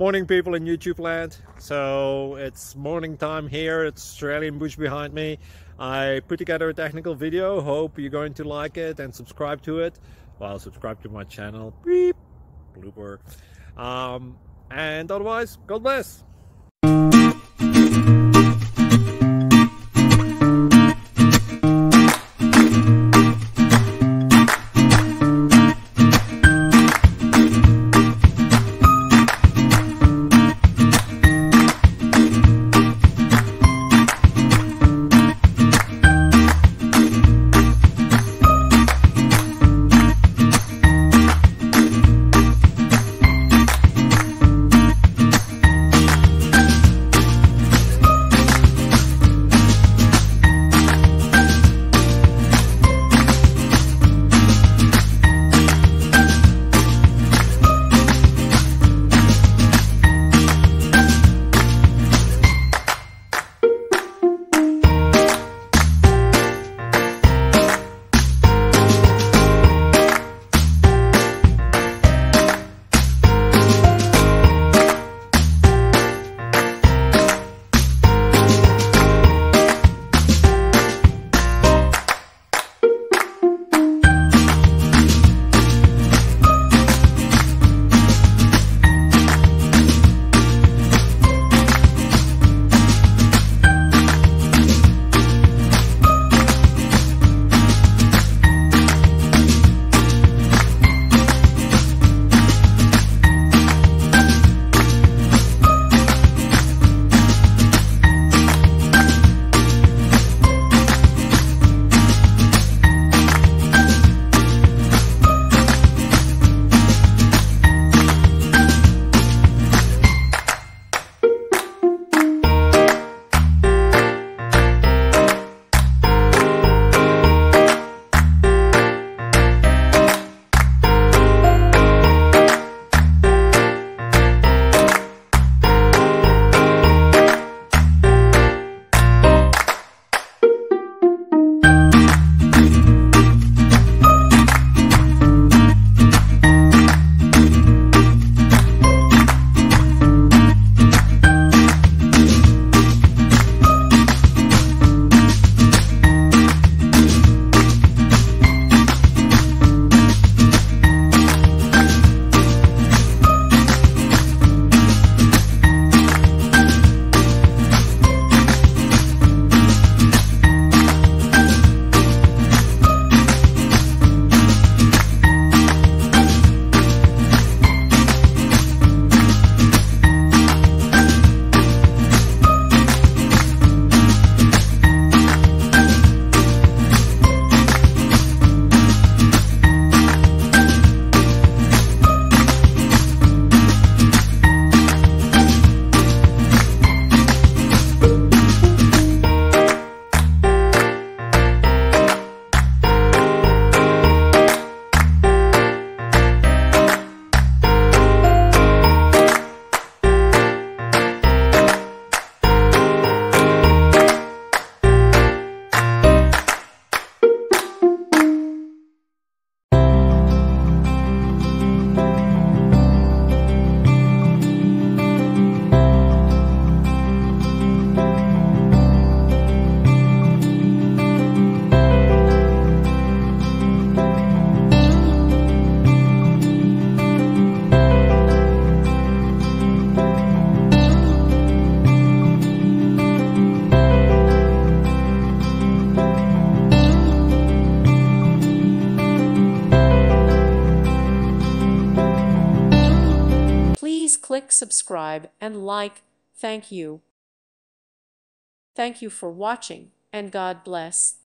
Morning people in YouTube land. So it's morning time here. It's Australian bush behind me. I put together a technical video. Hope you're going to like it and subscribe to it. Well, subscribe to my channel. Beep. Blooper. And otherwise, God bless. Please click subscribe and like. Thank you. Thank you for watching, and God bless.